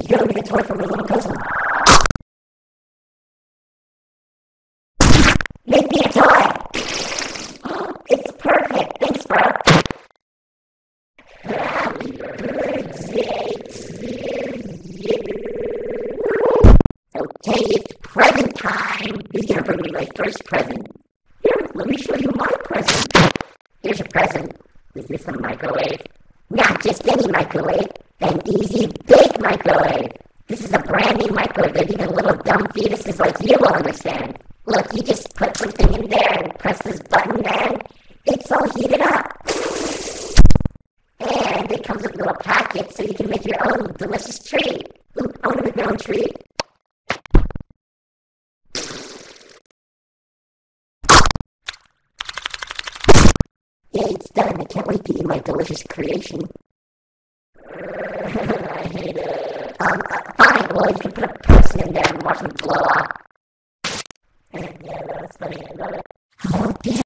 You're gonna make a toy for my little cousin. Make me a toy! It's perfect! Thanks, bro! Happy birthday to you! Okay, it's present time! Who's gonna bring me my first present? Here, let me show you my present! Here's your present. Is this a microwave? Not just any microwave, an easy bake microwave! This is a brand new microwave that even little dumb fetuses like you will understand. Look, you just put something in there and press this button and it's all heated up. And it comes with little packets so you can make your own delicious treat. Ooh, I want to make my own treat. Yeah, it's done. I can't wait to eat my delicious creation. I hate it. Fine, well, you can put a person in there and watch them blow up. Yeah, that was funny. I love it.